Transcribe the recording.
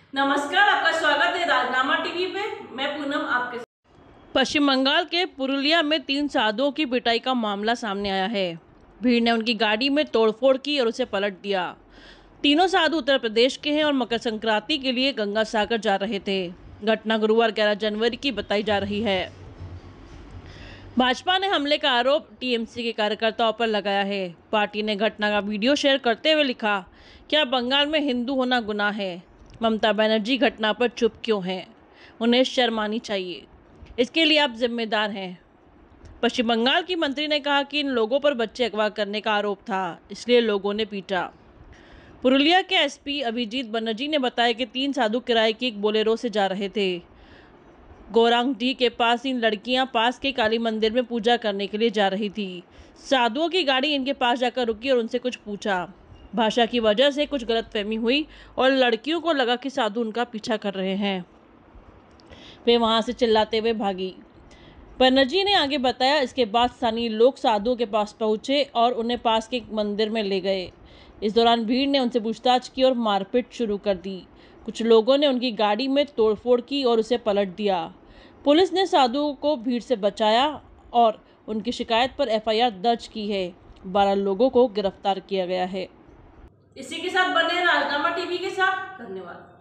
नमस्कार, आपका स्वागत है राजनामा टीवी पे। मैं पूनम आपके साथ। पश्चिम बंगाल के पुरुलिया में 3 साधुओं की पिटाई का मामला सामने आया है। भीड़ ने उनकी गाड़ी में तोड़फोड़ की और उसे पलट दिया। तीनों साधु उत्तर प्रदेश के हैं और मकर संक्रांति के लिए गंगा सागर जा रहे थे। घटना गुरुवार 11 जनवरी की बताई जा रही है। भाजपा ने हमले का आरोप टीएमसी के कार्यकर्ताओं पर लगाया है। पार्टी ने घटना का वीडियो शेयर करते हुए लिखा, क्या बंगाल में हिंदू होना गुनाह है? ममता बनर्जी घटना पर चुप क्यों हैं? उन्हें शर्म आनी चाहिए। इसके लिए आप जिम्मेदार हैं। पश्चिम बंगाल की मंत्री ने कहा कि इन लोगों पर बच्चे अगवा करने का आरोप था, इसलिए लोगों ने पीटा। पुरुलिया के एसपी अभिजीत बनर्जी ने बताया कि 3 साधु किराए की एक बोलेरो से जा रहे थे। गोरांगडी के पास इन लड़कियां पास के काली मंदिर में पूजा करने के लिए जा रही थी। साधुओं की गाड़ी इनके पास जाकर रुकी और उनसे कुछ पूछा। भाषा की वजह से कुछ गलतफहमी हुई और लड़कियों को लगा कि साधु उनका पीछा कर रहे हैं। वे वहां से चिल्लाते हुए भागी। बनर्जी ने आगे बताया, इसके बाद स्थानीय लोग साधुओं के पास पहुंचे और उन्हें पास के एक मंदिर में ले गए। इस दौरान भीड़ ने उनसे पूछताछ की और मारपीट शुरू कर दी। कुछ लोगों ने उनकी गाड़ी में तोड़फोड़ की और उसे पलट दिया। पुलिस ने साधुओं को भीड़ से बचाया और उनकी शिकायत पर एफआईआर दर्ज की है। 12 लोगों को गिरफ्तार किया गया है। इसी के साथ बने राजनामा टीवी के साथ। धन्यवाद।